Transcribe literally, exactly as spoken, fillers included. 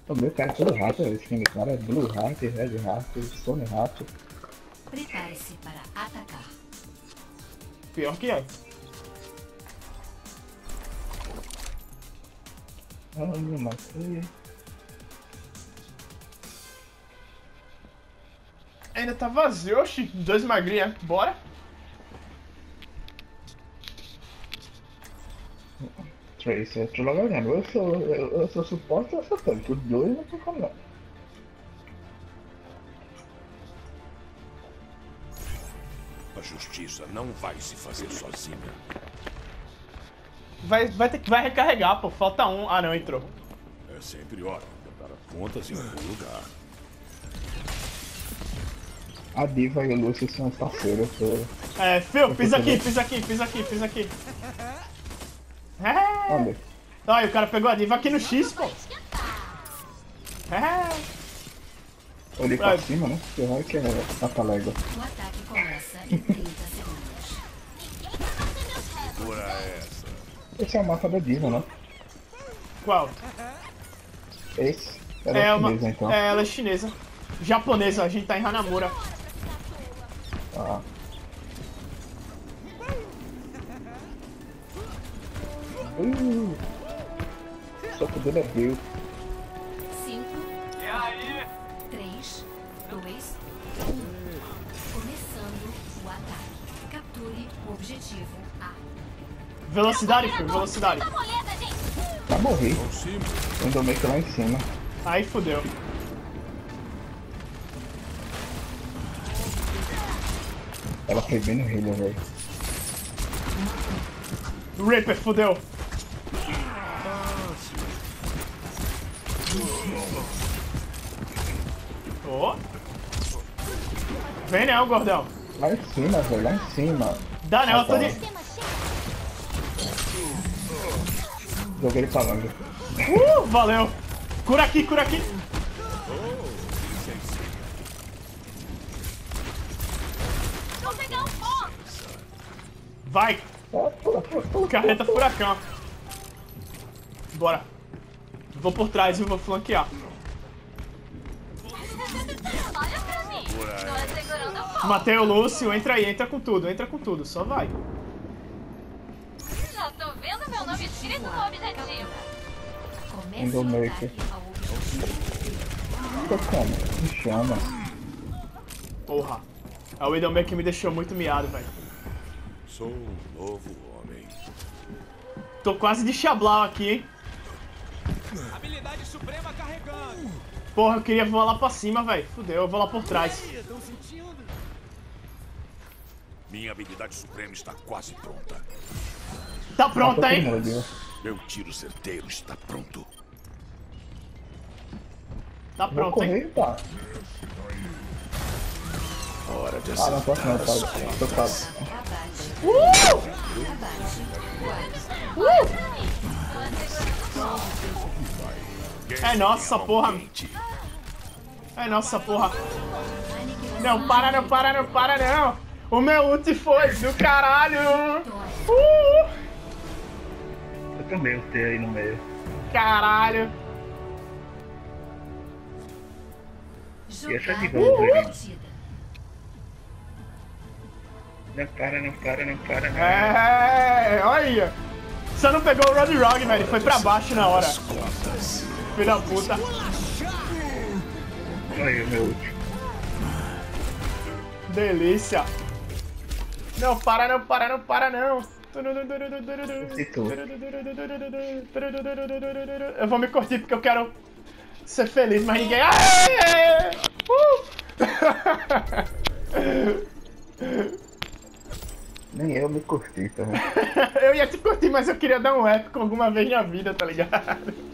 O meu cara é todo rato, esse time, cara é Blue Heart, Red Heart, Stone Heart. Prepare-se para atacar. Pior que é. Ah, me matei. Ainda tá vazio, oxi. Dois magrinhos, bora. Tracer, eu tô jogando. Eu sou, eu, eu sou suporte ou eu sou tanque. Os dois não tô falando. A justiça não vai se fazer sozinha. Vai, vai ter que vai recarregar, pô. Falta um. Ah, não, entrou. É sempre hora de botar as contas em algum lugar. A Diva e o Lúcio são parceiros. Eu tô... É, Phil, pisa aqui, pisa aqui, pisa aqui, pisa aqui. É. Olha. Olha, o cara pegou a diva aqui no X, pô. É. Olhei pra Vai. cima, né? Você vai que é a talégua. O ataque começa em trinta segundos. Segura essa. Esse é o mapa da Diva, né? Qual? Esse era É o uma. chinês, então. É, ela é chinesa. Japonesa, a gente tá em Hanamura. Ah. Uh, só que o dele é Bill. cinco. E aí? três, dois, um. Começando o ataque. Capture o objetivo A. Velocidade, Phil, velocidade. Tá morri. Vão cima. O Endomaker lá em cima. Aí fudeu. Ela foi bem no healer, velho. Reaper, fudeu. Ó. Vem não, gordão. Lá em cima, velho. Lá em cima. Dá não, eu tô de... Joguei ele pra longe. Uh, valeu. Cura aqui, cura aqui. Vai. Ah, pula, pula, pula. Carreta furacão. Bora. Vou por trás e vou flanquear. Olha pra mim. Tô segurando a foto. Matei o Lúcio, entra aí, entra com tudo, entra com tudo, só vai. Já tô vendo meu nome escrito no objetivo. Comece o Endomaker. ataque ao objetivo. Tô como? Me chama. Porra. A Widowmaker me deixou muito miado, velho. Sou um novo homem. Tô quase de Xablau aqui, hein. Habilidade suprema carregando. Porra, eu queria voar lá pra cima, velho. Fudeu, eu vou lá por trás. Estão sentindo? Minha habilidade suprema está quase pronta. Tá pronta, Matou todo hein? mundo, Diva. Meu tiro certeiro está pronto. Tá Vou pronto, hein? correr e tá. Hora de Ah, não posso não, acertar. tá. Tô quase. Abate. Uh! Quem É nossa, tem alma porra. quente? É nossa, porra. Não, para, não, para, não, para, não. O meu ult foi do caralho. Uh! Eu também ultei aí no meio. Caralho. E essa Jogar Diva uh! partida. Não para, não para, não para, não. É, olha. Você não pegou o Road Rog, velho. Foi pra baixo na hora. As contas. Filho da puta. Aí o meu ult. Delícia. Não, para, não, para, não, para, não. Citou. Eu vou me curtir porque eu quero ser feliz, mas ninguém... Aê! Uh! Nem eu me curti, tá? Eu ia te curtir, mas eu queria dar um épico alguma vez na vida, tá ligado?